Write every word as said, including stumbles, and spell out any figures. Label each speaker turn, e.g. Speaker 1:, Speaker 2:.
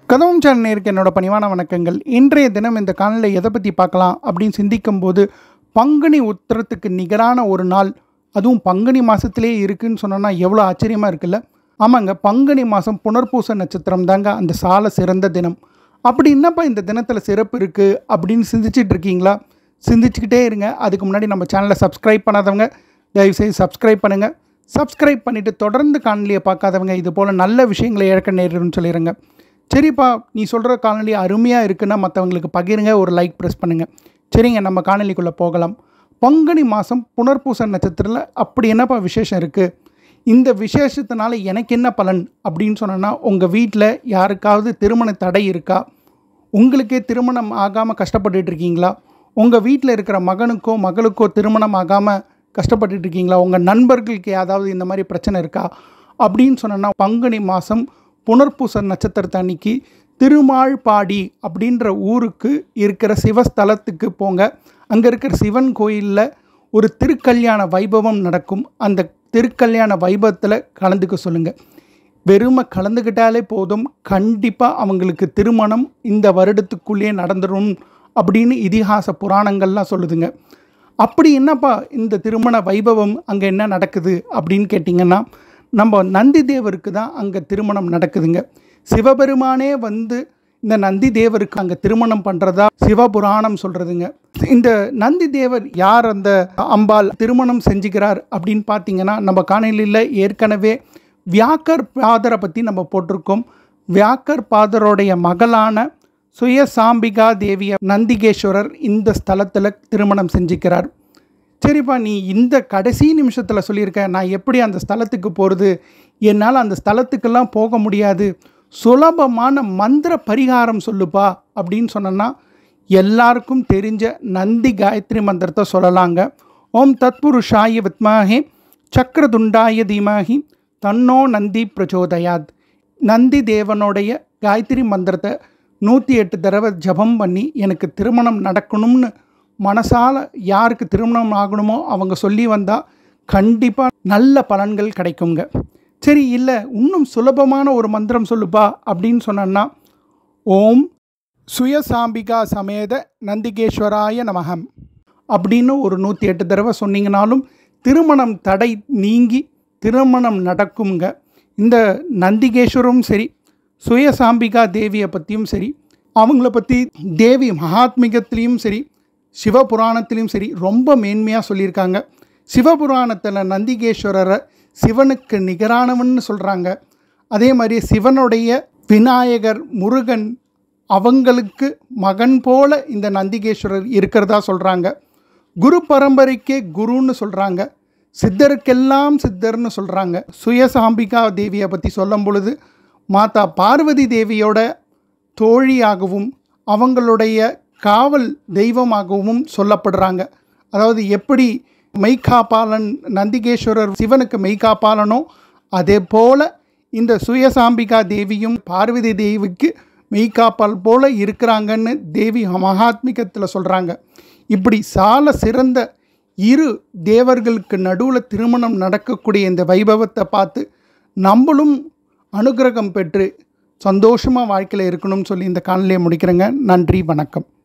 Speaker 1: கதவும் சேனல் நேருக்கு என்னோட பணிவான வணக்கங்கள். இன்றைய தினம் இந்த காணொளியில் எதை பற்றி பார்க்கலாம் அப்படின்னு சிந்திக்கும் போது, பங்குனி உத்திரத்துக்கு நிகரான ஒரு நாள், அதுவும் பங்குனி மாதத்திலே இருக்குதுன்னு சொன்னோன்னா எவ்வளோ ஆச்சரியமாக இருக்குல்ல. ஆமாங்க, பங்குனி மாதம் புனர்பூச நட்சத்திரம் தாங்க அந்த சால சிறந்த தினம். அப்படி என்னப்பா இந்த தினத்தில் சிறப்பு இருக்குது அப்படின்னு சிந்திச்சிட்டு இருக்கீங்களா? சிந்திச்சுக்கிட்டே இருங்க. அதுக்கு முன்னாடி நம்ம சேனலை சப்ஸ்கிரைப் பண்ணாதவங்க தயவுசெய்து சப்ஸ்கிரைப் பண்ணுங்கள். சப்ஸ்கிரைப் பண்ணிவிட்டு தொடர்ந்து காணொலியை பார்க்காதவங்க இது போல் நல்ல விஷயங்களை இழக்க நேரிடும்னு சொல்லிடுங்க. சரிப்பா, நீ சொல்கிற காணொலி அருமையாக இருக்குன்னா மற்றவங்களுக்கு பகிருங்க, ஒரு லைக் ப்ரெஸ் பண்ணுங்கள். சரிங்க, நம்ம காணொலிக்குள்ளே போகலாம். பங்குனி மாதம் புனர்பூச நட்சத்திரத்தில் அப்படி என்னப்பா விசேஷம் இருக்குது? இந்த விசேஷத்தினால எனக்கு என்ன பலன் அப்படின்னு சொன்னோன்னா, உங்கள் வீட்டில் யாருக்காவது திருமண தடை இருக்கா? உங்களுக்கே திருமணம் ஆகாமல் கஷ்டப்பட்டுட்டு இருக்கீங்களா? உங்கள் வீட்டில் இருக்கிற மகனுக்கோ மகளுக்கோ திருமணம் ஆகாமல் கஷ்டப்பட்டுட்டு இருக்கீங்களா? உங்கள் நண்பர்களுக்கு ஏதாவது இந்த மாதிரி பிரச்சனை இருக்கா அப்படின்னு சொன்னோன்னா, பங்குனி மாதம் புனர்பூச நட்சத்திரத்தை அன்னைக்கு திருமால்பாடி அப்படின்ற ஊருக்கு இருக்கிற சிவஸ்தலத்துக்கு போங்க. அங்கே இருக்கிற சிவன் கோயிலில் ஒரு திருக்கல்யாண வைபவம் நடக்கும். அந்த திருக்கல்யாண வைபவத்தில் கலந்துக்க சொல்லுங்கள். வெறுமை கலந்துக்கிட்டாலே போதும், கண்டிப்பாக அவங்களுக்கு திருமணம் இந்த வருடத்துக்குள்ளேயே நடந்துடும் அப்படின்னு இதிகாச புராணங்கள்லாம் சொல்லுதுங்க. அப்படி என்னப்பா இந்த திருமண வைபவம் அங்கே என்ன நடக்குது அப்படின்னு கேட்டிங்கன்னா, நம்ம நந்தி தேவருக்கு தான் அங்கே திருமணம் நடக்குதுங்க. சிவபெருமானே வந்து இந்த நந்தி தேவருக்கு அங்கே திருமணம் பண்ணுறதா சிவபுராணம் சொல்கிறதுங்க. இந்த நந்தி தேவர் யார் அந்த அம்பாள் திருமணம் செஞ்சுக்கிறார் அப்படின்னு பார்த்தீங்கன்னா, நம்ம காணொலியில் ஏற்கனவே வியாக்கர் பாதரை பற்றி நம்ம போட்டிருக்கோம். வியாக்கர் பாதருடைய மகளான சுயசாம்பிகா தேவியை நந்திகேஸ்வரர் இந்த ஸ்தலத்தில் திருமணம் செஞ்சுக்கிறார். சரிப்பா, நீ இந்த கடைசி நிமிஷத்தில் சொல்லியிருக்க, நான் எப்படி அந்த ஸ்தலத்துக்கு போகிறது? என்னால் அந்த ஸ்தலத்துக்கெல்லாம் போக முடியாது, சுலபமான மந்திர பரிகாரம் சொல்லுப்பா அப்படின்னு சொன்னோன்னா, எல்லாருக்கும் தெரிஞ்ச நந்தி காயத்ரி மந்திரத்தை சொல்லலாங்க. ஓம் தத்புருஷாய வித்மஹே சக்கரதுண்டாய தீமஹி தன்னோ நந்தி பிரச்சோதயாத். நந்தி தேவனுடைய காயத்ரி மந்திரத்தை நூற்றி எட்டு தடவை ஜபம் பண்ணி எனக்கு திருமணம் நடக்கணும்னு மனசால் யாருக்கு திருமணம் ஆகணுமோ அவங்க சொல்லி வந்தால் கண்டிப்பாக நல்ல பலன்கள் கிடைக்குங்க. சரி, இல்லை இன்னும் சுலபமான ஒரு மந்திரம் சொல்லுப்பா அப்படின்னு சொன்னோன்னா, ஓம் சுயசாம்பிகா சமேத நந்திகேஸ்வராய நமகம் அப்படின்னு ஒரு நூற்றி எட்டு தடவை சொன்னீங்கனாலும் திருமணம் தடை நீங்கி திருமணம் நடக்குங்க. இந்த நந்திகேஸ்வரும் சரி, சுயசாம்பிகா தேவியை பற்றியும் சரி, அவங்கள பற்றி தேவி மகாத்மிகத்திலையும் சரி, சிவபுராணத்திலையும் சரி ரொம்ப மேன்மையாக சொல்லியிருக்காங்க. சிவபுராணத்தில் நந்திகேஸ்வரரை சிவனுக்கு நிகரானவன்னு சொல்கிறாங்க. அதே மாதிரி சிவனுடைய விநாயகர் முருகன் அவங்களுக்கு மகன் போல இந்த நந்திகேஸ்வரர் இருக்கிறதா சொல்கிறாங்க. குரு பரம்பரைக்கே குருன்னு சொல்கிறாங்க. சித்தருக்கெல்லாம் சித்தர்னு சொல்கிறாங்க. சுயசாம்பிகா தேவியை பற்றி சொல்லும் பொழுது மாதா பார்வதி தேவியோட தோழியாகவும் அவங்களுடைய காவல் தெய்வமாகவும் சொல்லப்படுறாங்க. அதாவது எப்படி மெய்காப்பாளன் நந்திகேஸ்வரர் சிவனுக்கு மெய்காப்பாளனோ அதே போல் இந்த சுயசாம்பிகா தேவியும் பார்வதி தேவிக்கு மெய்காப்பால் போல் இருக்கிறாங்கன்னு தேவி மகாத்மிகத்தில் சொல்கிறாங்க. இப்படி சால சிறந்த இரு தேவர்களுக்கு நடுவில் திருமணம் நடக்கக்கூடிய இந்த வைபவத்தை பார்த்து நம்மளும் அனுகிரகம் பெற்று சந்தோஷமாக வாழ்க்கையில் இருக்கணும்னு சொல்லி இந்த காணொலியை முடிக்கிறேங்க. நன்றி, வணக்கம்.